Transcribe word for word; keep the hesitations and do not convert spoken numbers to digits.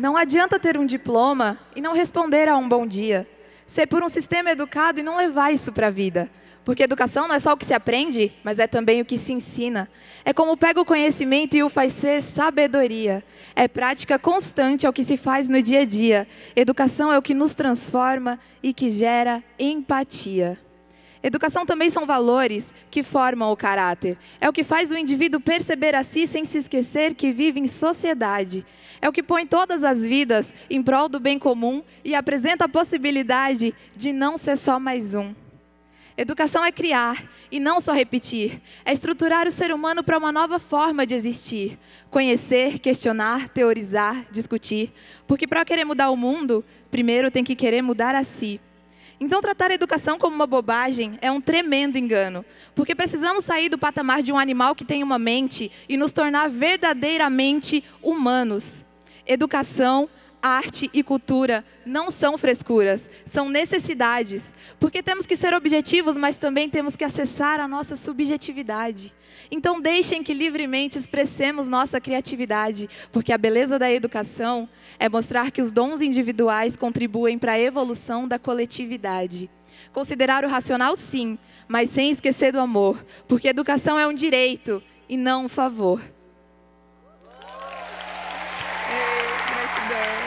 Não adianta ter um diploma e não responder a um bom dia. Ser por um sistema educado e não levar isso para a vida. Porque educação não é só o que se aprende, mas é também o que se ensina. É como pega o conhecimento e o faz ser sabedoria. É prática constante ao que se faz no dia a dia. Educação é o que nos transforma e que gera empatia. Educação também são valores que formam o caráter. É o que faz o indivíduo perceber a si sem se esquecer que vive em sociedade. É o que põe todas as vidas em prol do bem comum e apresenta a possibilidade de não ser só mais um. Educação é criar e não só repetir. É estruturar o ser humano para uma nova forma de existir. Conhecer, questionar, teorizar, discutir. Porque para querer mudar o mundo, primeiro tem que querer mudar a si. Então, tratar a educação como uma bobagem é um tremendo engano, porque precisamos sair do patamar de um animal que tem uma mente e nos tornar verdadeiramente humanos. Educação, arte e cultura não são frescuras, são necessidades, porque temos que ser objetivos, mas também temos que acessar a nossa subjetividade. Então deixem que livremente expressemos nossa criatividade, porque a beleza da educação é mostrar que os dons individuais contribuem para a evolução da coletividade. Considerar o racional, sim, mas sem esquecer do amor, porque educação é um direito e não um favor. Ei, gratidão.